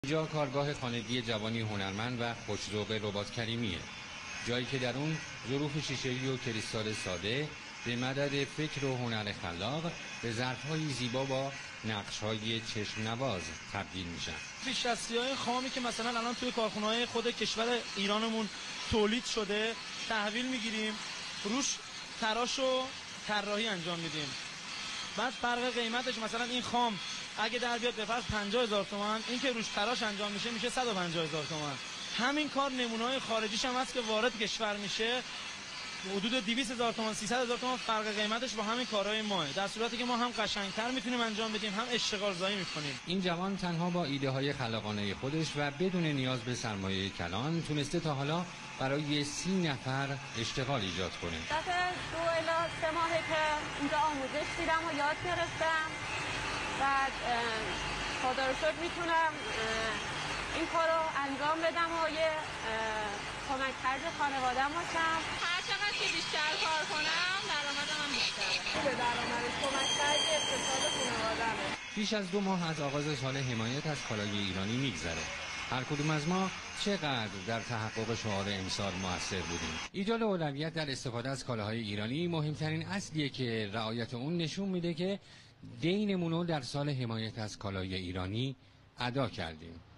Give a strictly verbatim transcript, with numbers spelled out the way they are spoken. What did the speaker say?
اینجا کارگاه خانگی جوانی هنرمند و خوش‌ذوق رباط کریمیه، جایی که در اون ظروف شیشه‌ای و کریستال ساده به مدد فکر و هنر خلاق به ظرف‌های زیبا با نقش‌های چشم نواز تبدیل میشن. پیش‌دستی‌های خامی که مثلا الان توی کارخونه‌های خود کشور ایرانمون تولید شده تحویل میگیریم، روش تراش و طراحی انجام میدیم. بعد فرق قیمتش مثلا این خام اگه در بیاد به فرض پنجاه هزار تومان، این که روش تراش انجام میشه میشه صد و پنجاه هزار تومان. همین کار نمونه‌های خارجیش هم هست که وارد کشور میشه، حدود دویست هزار تومان سیصد هزار تومان فرق قیمتش با همین کارهای ماه، در صورتی که ما هم قشنگتر میتونیم انجام بدیم هم اشتغال زایی میکنیم. این جوان تنها با ایده های خلاقانه خودش و بدون نیاز به سرمایه کلان تونسته تا حالا برای سی نفر اشتغال ایجاد کنه. بعد دو الی سه ماهه که اینجا آموزش دیدم و یاد گرفتم. بعد خدا رو شکر میتونم این کار رو انجام بدم و یه کمک خرج خانواده‌ام باشم. هر چقدر که بیشتر کار کنم درآمدم هم بیشتره. به درآمدش کمک خرج اقتصاد خانواده‌مه. بیش از دو ماه از آغاز سال حمایت از کالای ایرانی میگذره. هر کدوم از ما چقدر در تحقق شعار امسال موثر بودیم. ایجاد اولویت در استفاده از کالاهای ایرانی مهمترین اصلیه که رعایت اون نشون میده که دینمون رو در سال حمایت از کالای ایرانی ادا کردیم.